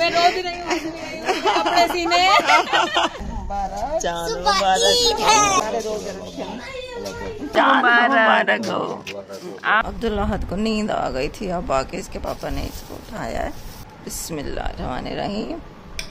मैं रोज नहीं अपने सीने। चांद मुबारक हो। अब्दुल्ला को नींद आ गई थी, अब आके इसके पापा ने इसको उठाया है। बिस्मिल्लाहिर्रहमानिर्रहीम।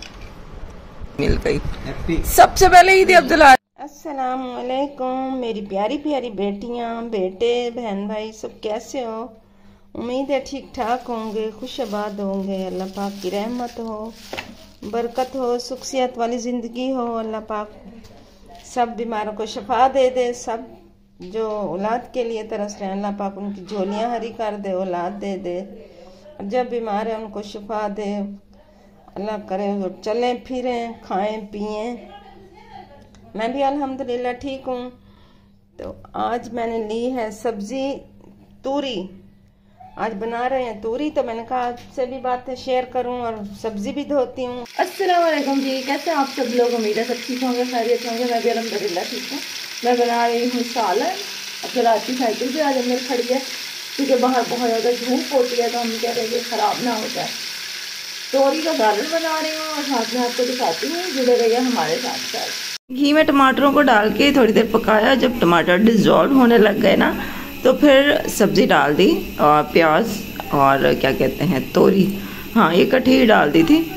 मिल गई सबसे पहले ईद अब्दुल्ला। अस्सलाम वालेकुम मेरी प्यारी प्यारी बेटियां, बेटे, बहन भाई सब कैसे हो? उम्मीद है ठीक ठाक होंगे, खुशआबाद होंगे। अल्लाह पाक की रहमत हो, बरकत हो, सुख सेहत वाली ज़िंदगी हो। अल्लाह पाक सब बीमारों को शफा दे दे। सब जो औलाद के लिए तरस रहे हैं, अल्लाह पाक उनकी झोलियां हरी कर दे, औलाद दे दे। जब बीमार है उनको शफा दे। अल्लाह करे वो चलें फिरें, खाएं पिएं। मैं भी अल्हम्दुलिल्लाह ठीक हूँ। तो आज मैंने ली है सब्जी तूरी। आज बना रहे हैं तूरी, तो मैंने कहा आपसे भी बातें शेयर करूं और सब्जी भी धोती हूँ। अस्सलाम वालेकुम जी, कैसे आप सब लोग? उम्मीद है सब ठीक होंगे, खैरियत होंगे। मैं भी अल्हम्दुलिल्लाह ठीक हूँ। मैं बना रही हूँ सालन। अब रात की साइकिल भी आज अंदर खड़ी है क्योंकि बाहर बहुत ज़्यादा धूप होती है, तो हम कह रहे हैं ख़राब ना हो जाए। तोरी का सालन बना रही हूँ और साथ में आपको दिखाती हूँ, जुड़े रहिए हमारे साथ साथ। घी में टमाटरों को डाल के थोड़ी देर पकाया। जब टमाटर डिज़ोल्व होने लग गए ना, तो फिर सब्ज़ी डाल दी और प्याज और क्या कहते हैं तोरी, हाँ ये इकट्ठी ही डाल दी थी।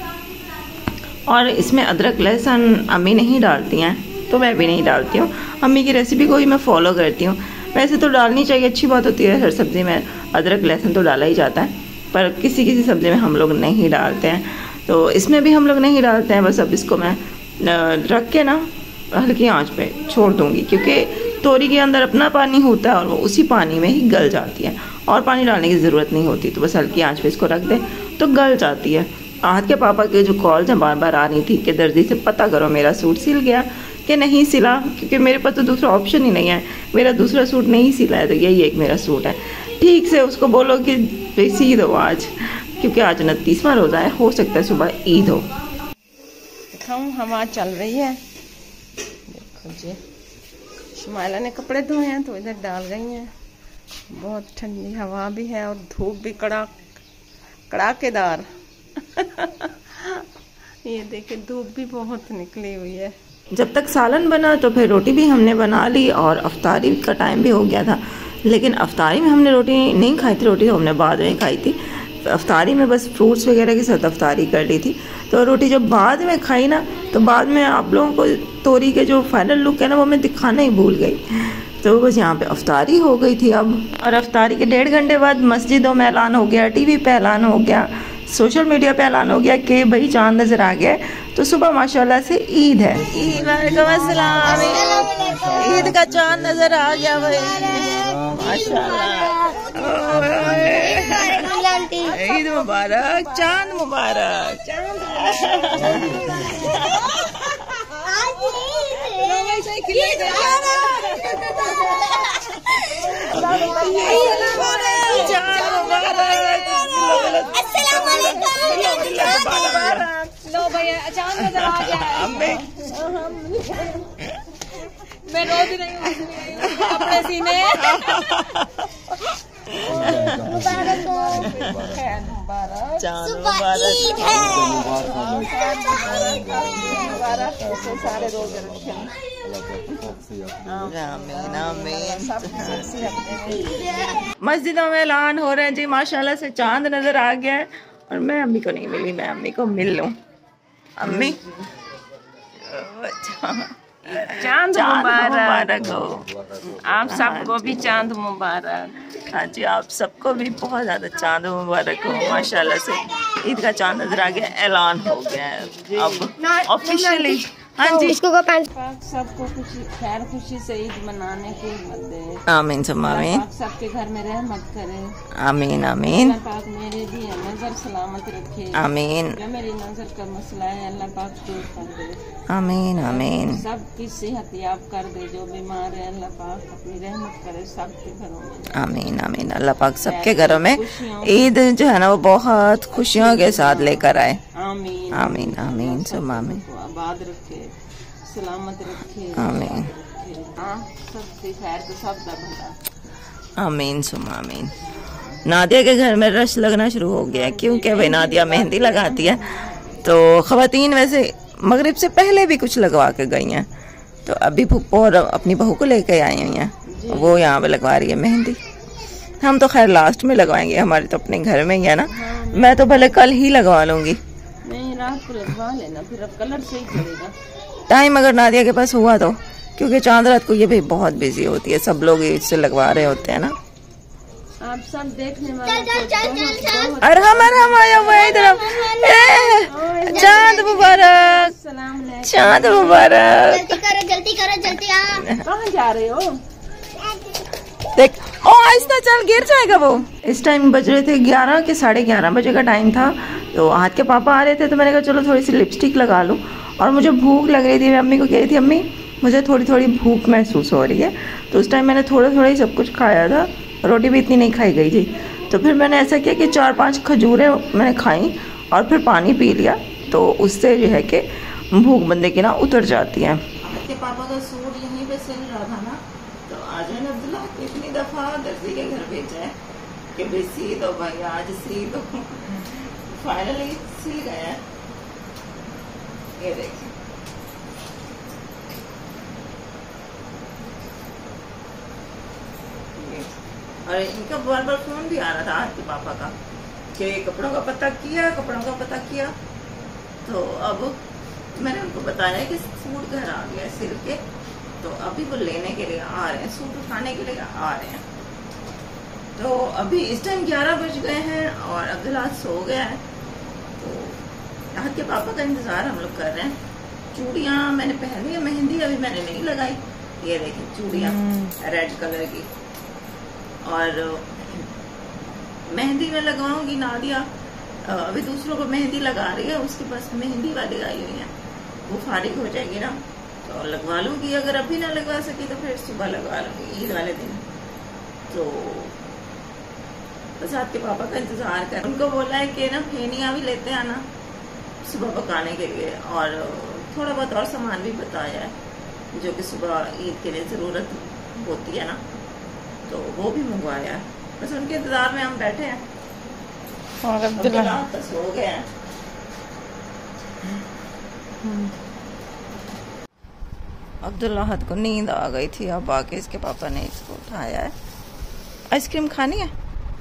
और इसमें अदरक लहसुन अम्मी नहीं डालती हैं, तो मैं भी नहीं डालती हूँ। अम्मी की रेसिपी को ही मैं फॉलो करती हूँ। वैसे तो डालनी चाहिए, अच्छी बात होती है। हर सब्ज़ी में अदरक लहसुन तो डाला ही जाता है, पर किसी किसी सब्ज़ी में हम लोग नहीं डालते हैं, तो इसमें भी हम लोग नहीं डालते हैं। बस अब इसको मैं रख के ना हल्की आंच पे छोड़ दूँगी, क्योंकि तोरी के अंदर अपना पानी होता है और वो उसी पानी में ही गल जाती है और पानी डालने की ज़रूरत नहीं होती। तो बस हल्की आंच पे इसको रख दे तो गल जाती है। आहत के पापा के जो कॉल्स हैं बार बार आ रही थी कि दर्जी से पता करो मेरा सूट सिल गया कि नहीं सिला, क्योंकि मेरे पास तो दूसरा ऑप्शन ही नहीं है। मेरा दूसरा सूट नहीं सिला है, तो यही एक मेरा सूट है। ठीक से उसको बोलो कि सी दो आज, क्योंकि आज 29वां रोज़ा है, हो सकता है सुबह ईद हो। दिखाऊँ, हवा चल रही है, देखो जी। शुमाइला ने कपड़े धोए हैं तो इधर डाल गई हैं। बहुत ठंडी हवा भी है और धूप भी कड़ाकेदार। ये देखे धूप भी बहुत निकली हुई है। जब तक सालन बना तो फिर रोटी भी हमने बना ली और अफ्तारी का टाइम भी हो गया था। लेकिन अफ्तारी में हमने रोटी नहीं खाई थी, रोटी तो हमने बाद में खाई थी। अफ्तारी में बस फ्रूट्स वगैरह के साथ अफ्तारी कर ली थी। तो रोटी जब बाद में खाई ना, तो बाद में आप लोगों को तोरी के जो फाइनल लुक है ना, वो मैं दिखाना ही भूल गई। तो बस यहाँ पे अफ्तारी हो गई थी अब। और अफ्तारी के 1.5 घंटे बाद मस्जिदों में ऐलान हो गया, टीवी पे ऐलान हो गया, सोशल मीडिया पे ऐलान हो गया कि भाई चांद नज़र आ गया। तो सुबह माशाल्लाह से ईद है। वालेकुम अस्सलाम। ईद का चांद नज़र आ गया भाई, माशाल्लाह। ईद मुबारक, चांद मुबारक, चांद लो भैया चांद नजर आ गया है। मैं रोज नहीं अपने सीने। चांद मुबारक, सारे रोज रखे। मस्जिदों में ऐलान हो रहे हैं जी, माशाल्लाह से चांद नजर आ गया है। और मैं अम्मी को नहीं मिली, मैं अम्मी को मिल लूं। अम्मी चांद मुबारक हो, आप सबको भी चांद मुबारक। हाँ जी, आप सबको भी बहुत ज़्यादा चांद मुबारक हो। माशाल्लाह से ईद का चांद नजर आ गया, ऐलान हो गया है अब ऑफिशियली। हाँ जी, सबको खुशी खैर खुशी से ईद मनाने की हिम्मत दे। आमीन सुम्मा आमीन। सबके घर में रहमत करे। आमीन आमीन। अल्लाह पाक मेरे भी नजर सलामत रखे। आमीन। जो मेरी नजर का मसला है अल्लाह पाक दूर कर दे। आमीन आमीन। सबकी सेहत याब कर दे। जो बीमार है अल्लाह पाक अपनी रहमत करे सबके घरों में। आमीन आमीन। अल्लाह पाक सबके घरों में ईद जो है ना वो बहुत खुशियों के साथ लेकर आए। आमीन आमीन आमीन सुम्मा आमीन। आबाद रखे, सलामत रखे। आमीन। सबकी खैर तो सब दा भला। आमीन सुम्मा आमीन। नादिया के घर में रश लगना शुरू हो गया है, क्योंकि भाई नादिया मेहंदी लगाती है, तो ख़वातीन वैसे मगरिब से पहले भी कुछ लगवा के गई हैं, तो अभी फुप्पो और अपनी बहू को लेके आई हुई हैं, वो यहाँ पे लगवा रही है मेहंदी। हम तो खैर लास्ट में लगवाएंगे, हमारे तो अपने घर में ही है ना। मैं तो भले कल ही लगवा लूंगी। नहीं, रात को लगवा लेना, फिर अब कलर सही चलेगा। टाइम अगर नादिया के पास हुआ तो, क्योंकि चांद रात को ये भी बहुत बिजी होती है, सब लोग इससे लगवा रहे होते हैं ना। आप सब देखने वाले अरहम आया हुआ है इधर। चांद मुबारक, चांद मुबारक। जल्दी करो। कहाँ जा रहे हो? देख, ओ आहिस्ता चल, गिर जाएगा वो। इस टाइम बज रहे थे 11 के 11:30 बजे का टाइम था। तो हाथ के पापा आ रहे थे, तो मैंने कहा चलो थोड़ी सी लिपस्टिक लगा लूँ। और मुझे भूख लग रही थी, मैं अम्मी को कह रही थी अम्मी मुझे थोड़ी थोड़ी भूख महसूस हो रही है। तो उस टाइम मैंने थोड़ा थोड़ा ही सब कुछ खाया था, रोटी भी इतनी नहीं खाई गई थी। तो फिर मैंने ऐसा किया कि 4-5 खजूरें मैंने खाई और फिर पानी पी लिया, तो उससे जो है कि भूख बंदे की ना उतर जाती है। आपके पापा का सूट यहीं पे सिल रहा था ना, तो आज मैंने अब्दुल्ला इतनी दफ़ा दर्जी के घर भेजा है कि भाई सी दो भाई, आज सी दो। फाइनली सिल गया है, ये देखिए। और इनका बार बार फोन भी आ रहा था आपके पापा का कि कपड़ों का पता किया। तो अब मैंने उनको बताया कि सूट घर आ गया सिल के, तो अभी वो लेने के लिए आ रहे हैं, सूट उठाने के लिए आ रहे हैं। तो अभी इस टाइम 11 बज गए हैं और अब्दुल्ला सो गया है। तो राहत के पापा का इंतजार हम लोग कर रहे हैं। चूड़ियाँ मैंने पहनी है, मेहंदी अभी मैंने नहीं लगाई। ये देखिए चूड़ियाँ रेड कलर की, और मेहंदी में लगवाऊंगी। नादिया अभी दूसरों को मेहंदी लगा रही है, उसके पास मेहंदी वाली आई हुई है, वो फारिग हो जाएगी ना तो लगवा लूंगी। अगर अभी ना लगवा सकी तो फिर सुबह लगवा लूंगी, ईद वाले दिन। तो बस आपके पापा का इंतजार कर, उनको बोला है कि ना फेनियाँ भी लेते आना सुबह पकाने के लिए, और थोड़ा बहुत और सामान भी बताया है जो कि सुबह ईद के लिए ज़रूरत होती है ना, तो वो भी मंगवाया है। बस उनके इंतजार में हम बैठे हैं। और अब्दुल्ला बस हो गया है। अब्दुल्ला हद को नींद आ गई थी, अब आके इसके पापा ने इसको उठाया है। आइसक्रीम खानी है?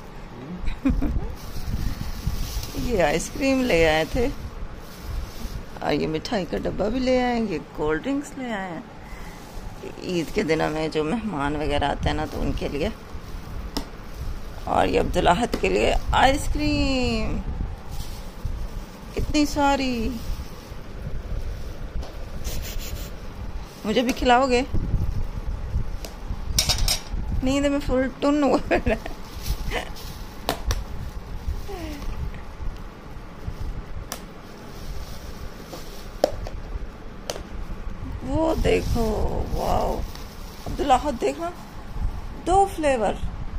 ये आइसक्रीम ले आए थे, और ये मिठाई का डब्बा भी ले आए, ये कोल्ड ड्रिंक्स ले आए हैं। ईद के दिनों में जो मेहमान वगैरह आते हैं ना, तो उनके लिए। और ये अब्दुल्लाहत के लिए आइसक्रीम इतनी सारी। मुझे भी खिलाओगे? नींद में फुल टुन हुआ है। वो देखो, वाओ अब्दुल्लाहत देखना, 2 फ्लेवर।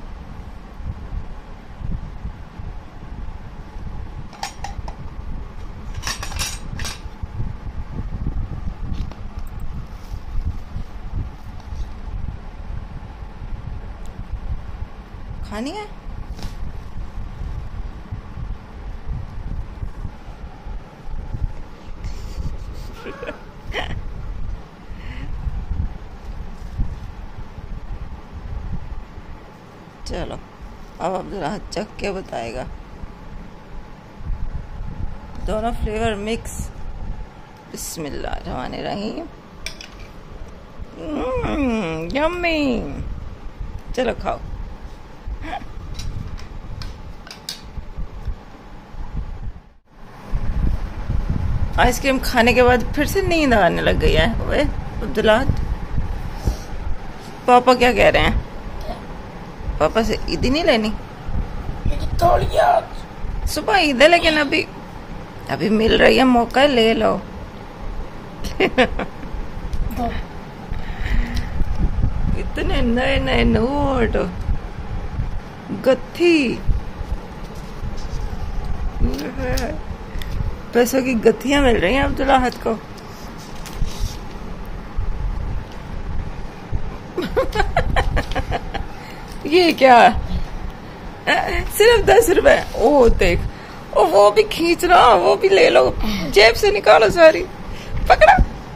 खानी है? चलो अब अब्दुल्ला चख के बताएगा। दोनों फ्लेवर मिक्स। बिस्मिल्लाहिर्रहमानिर्रहीम। यम्मी। चलो खाओ। आइसक्रीम खाने के बाद फिर से नींद आने लग गई है। वे अब्दुल्ला, पापा क्या कह रहे हैं? पापा से ईद नहीं लेनी? सुबह ईद है, लेकिन अभी मिल रही है, मौका ले लो। इतने नए नए नोट, गत्थी, पैसों की गत्थियां मिल रही हैं अब्दुल्लाहत को। ये क्या? सिर्फ 10 रुपए। ओ देख, और वो भी खींच रहा, वो भी ले लो, जेब से निकालो सारी, पकड़ा।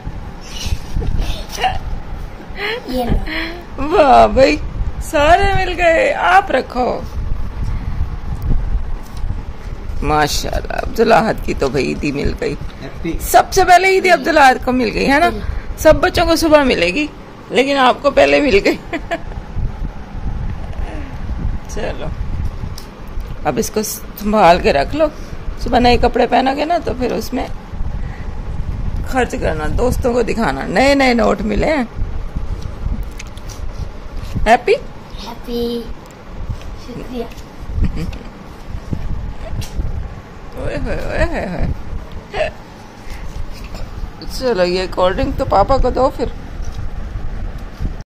ये लो। वाह भाई, सारे मिल गए, आप रखो। माशाल्लाह, अब्दुल अहद की तो भाई ईदी मिल गई। सबसे पहले ईदी अब्दुल अहद को मिल गई है ना। सब बच्चों को सुबह मिलेगी, लेकिन आपको पहले मिल गई। चलो, अब इसको संभाल के रख लो। सुबह नए कपड़े पहनोगे ना तो फिर उसमें खर्च करना, दोस्तों को दिखाना, नए नए नोट मिले हैं। हैप्पी हैप्पी, शुक्रिया। ओए होए ओए होए। चलो, ये कोल्ड ड्रिंक तो पापा को दो फिर।